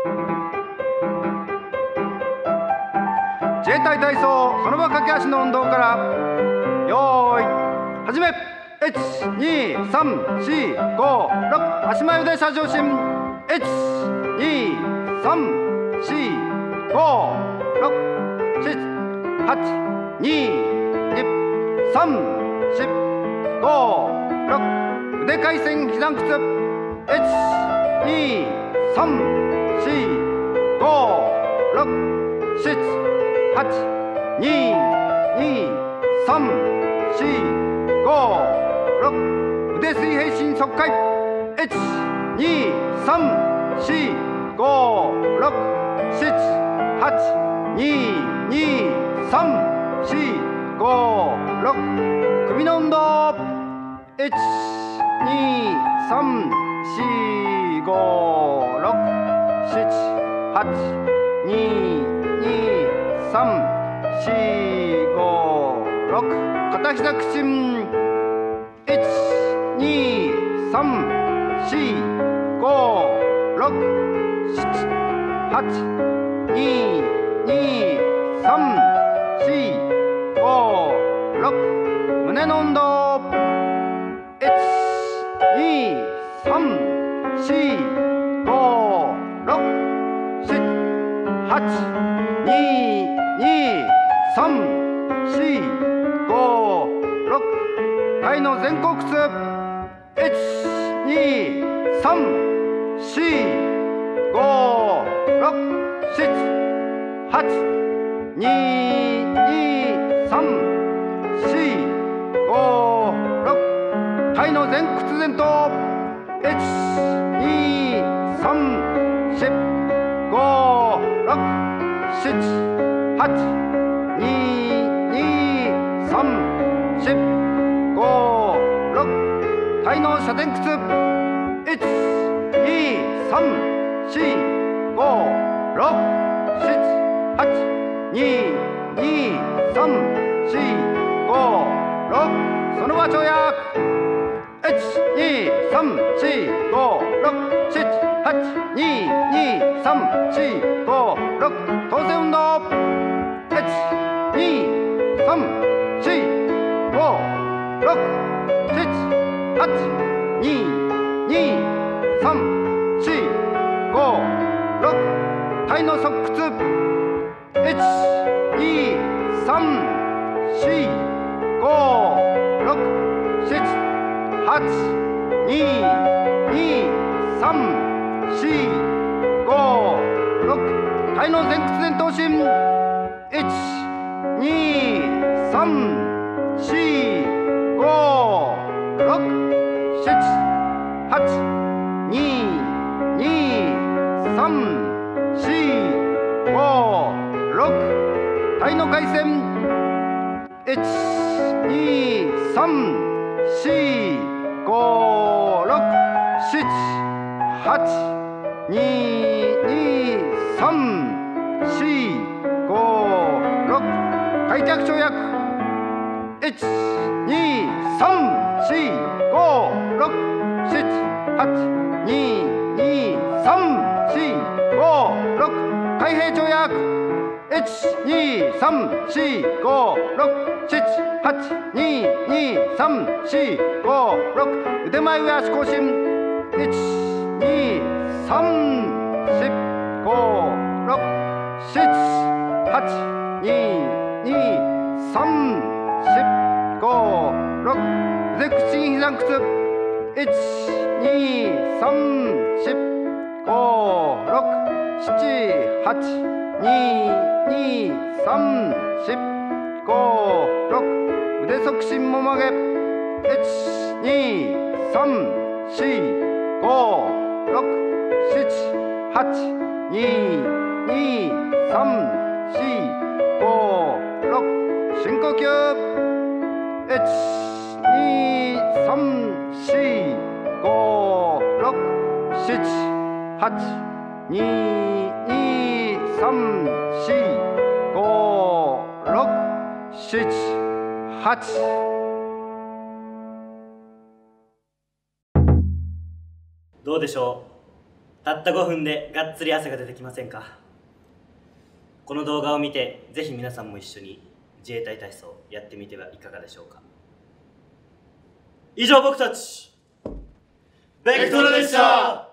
自衛隊体操その場駆け足の運動からよーい始め。12345足前腕斜上伸。123456789103045腕回旋膝屈。12345678910123456腕水平伸側回。12345678910123456首の運動。12345678910123456片膝屈伸。12345678910123456胸の運動。体の前後屈。体の前屈前頭。体の斜前屈。12345678910123456その場跳躍。12345678910123456当然運動。12345678910123456体の側屈。12345678910123456体の前屈前頭伸。12345678910123456体の回旋。12345678910123456開脚跳躍。12345678910123456開閉跳躍。12345678910123456腕前上足後伸。12345678910123456腕屈伸膝屈。12345678910123456腕側伸も曲げ。12345678910123456深呼吸。1234567891012345678。 どうでしょたった5分でがっつり汗が出てきませんか？この動画を見てぜひ皆さんも一緒に自衛隊体操やってみてはいかがでしょうか。以上僕たちベクトルでした。